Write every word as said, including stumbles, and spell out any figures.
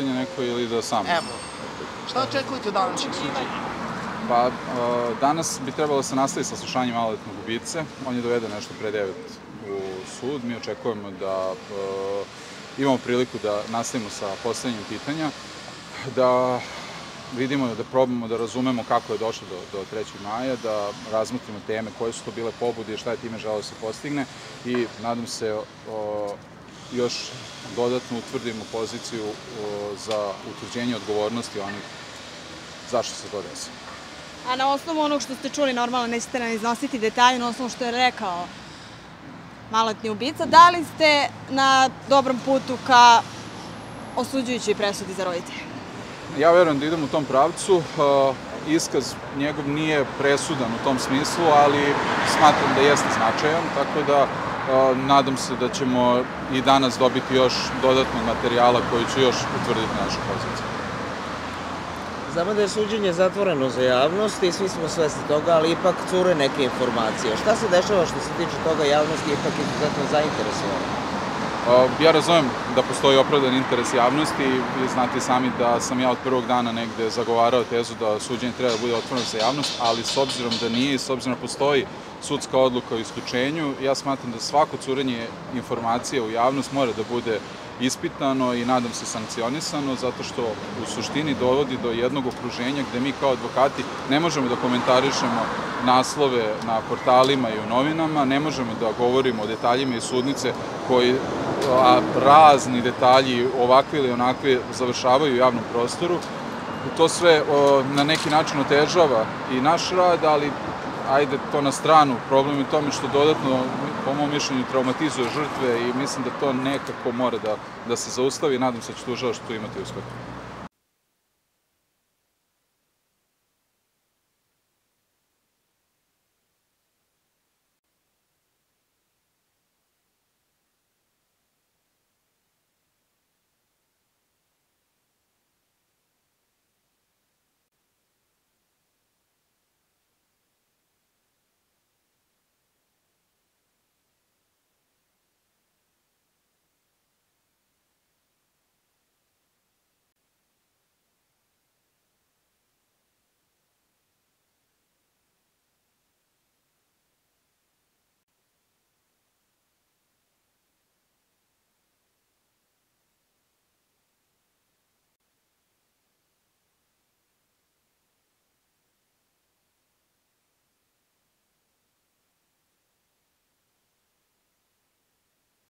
suđenje neko ili da sam? Evo, šta očekujete od današnjeg suđenja? Pa, danas bi trebalo da se nastavi sa slušanjem maloletnog ubice. On je doveden nešto pre devet u sud. Mi očekujemo da imamo priliku da nastavimo sa postavljanjem pitanja, da vidimo, da probamo da razumemo kako je došlo do trećeg maja, da razmotrimo teme, koje su to bile pobude i šta je time želeo da se postigne i nadam se još dodatno utvrdimo poziciju za utvrđenje odgovornosti onih zašto se to desilo. A na osnovu onog što ste čuli, normalno nećete nam iznositi detalje, na osnovu što je rekao maloletni ubica, da li ste na dobrom putu ka osuđujućoj presudi za roditelje? Ja verujem da idem u tom pravcu. Iskaz njegov nije presudan u tom smislu, ali smatram da jeste značajan, tako da nadam se da ćemo i danas dobiti još dodatnog materijala koji će još utvrditi našu poziciju. Znamo da je suđenje zatvoreno za javnost i svi smo svesni toga, ali ipak cure neke informacije. Šta se dešava što se tiče toga, javnosti je ipak izuzetno zainteresovana? Ja razumem da postoji opravdan interes javnosti i vi znate sami da sam ja od prvog dana negde zagovarao tezu da suđenje treba da bude otvoreno za javnost, ali s obzirom da nije i s obzirom da postoji sudska odluka o isključenju, ja smatram da svako curenje informacija u javnost mora da bude ispitano i nadam se sankcionisano, zato što u suštini dovodi do jednog okruženja gde mi kao advokati ne možemo da komentarišemo naslove na portalima i u novinama, ne možemo da govorimo o detaljima iz sudnice koji razni detalji ovakvi ili onakvi završavaju u javnom prostoru. To sve na neki način otežava i naš rad, ali ajde to na stranu. Problem je u tome što dodatno, po mom mišljenju, traumatizuje žrtve i mislim da to nekako mora da se zaustavi i nadam se da će tužilaštvo imati uspeh.